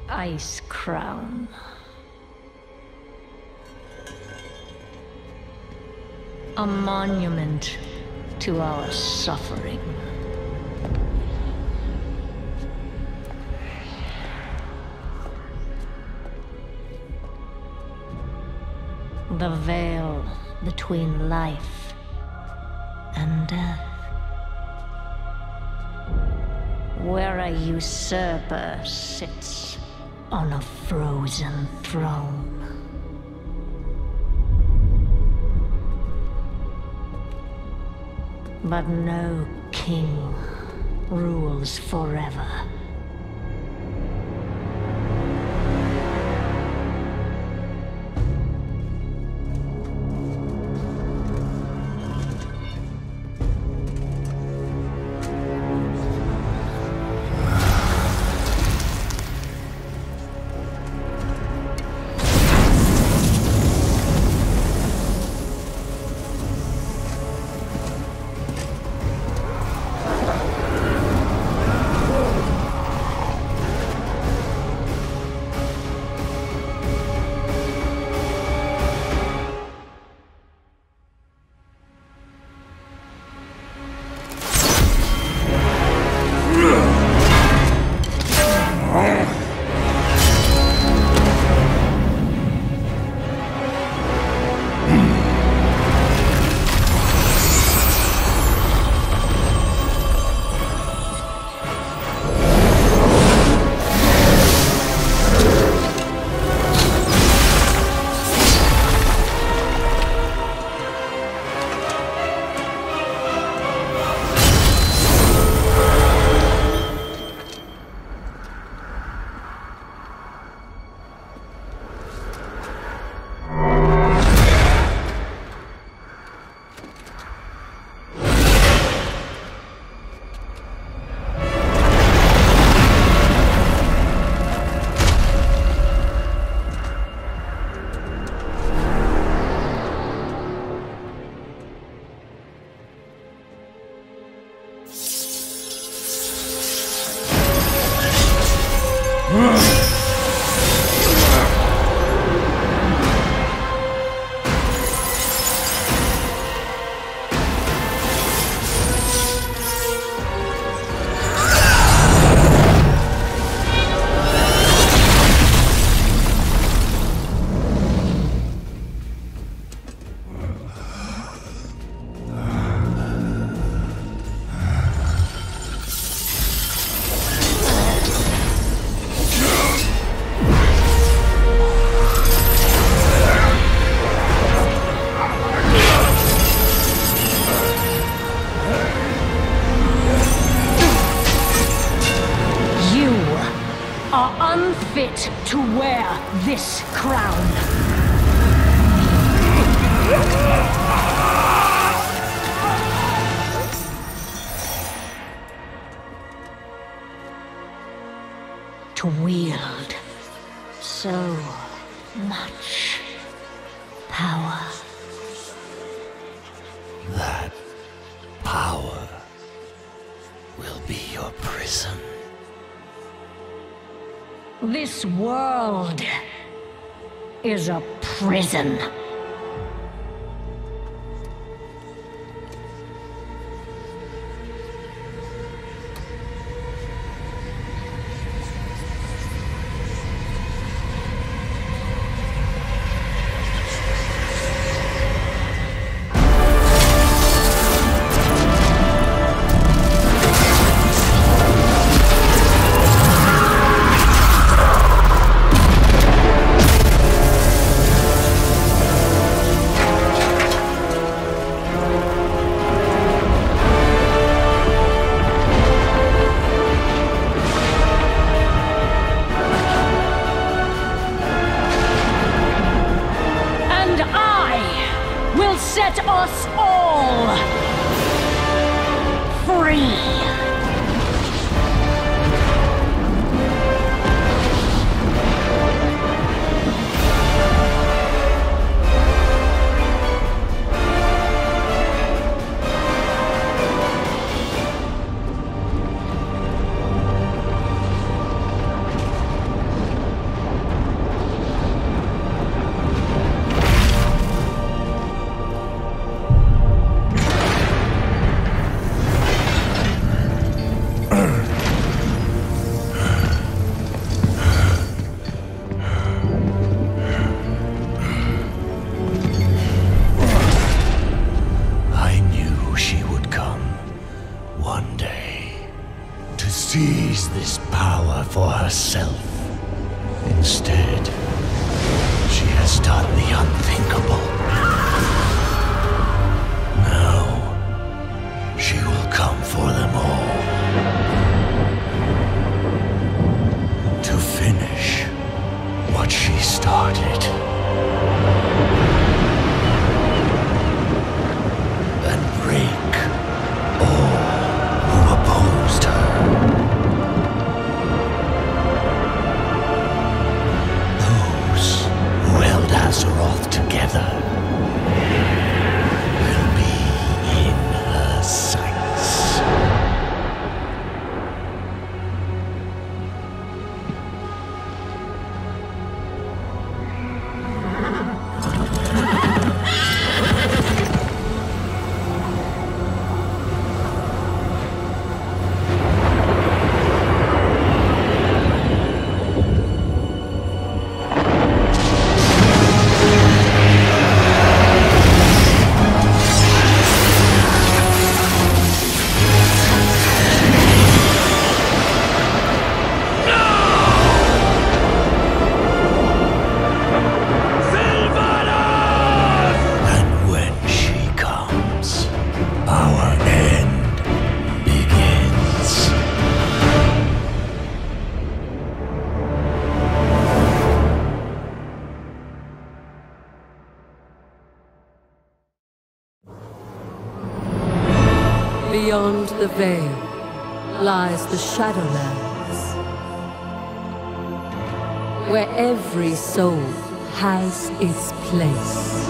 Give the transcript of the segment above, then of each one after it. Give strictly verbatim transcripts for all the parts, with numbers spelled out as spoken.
Ice Crown. A monument to our suffering. The veil between life and death. Where a usurper sits on a frozen throne. But no king rules forever. Unfit to wear this crown. To wield so much power. That power will be your prison. This world is a prison. Set us all free. use this power for herself. Instead, she has done the unthinkable. Now, she will come for them all. To finish what she started. And break all who opposed her. Those who held Azeroth together will be in her sights. Beyond the veil lies the Shadowlands, where every soul has its place.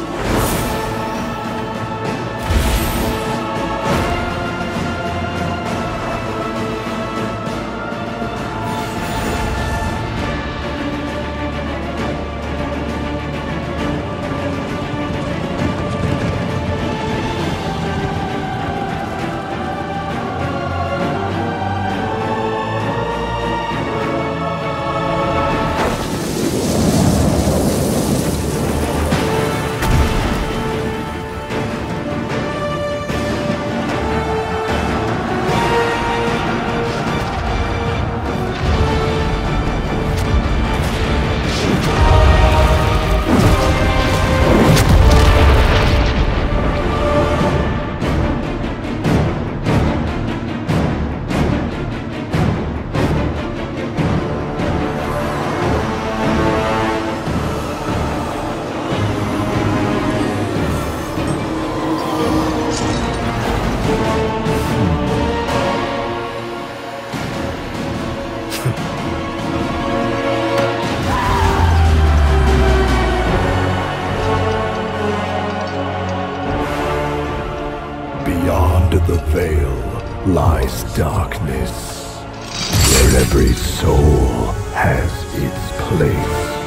Beyond the veil lies darkness, where every soul has its place.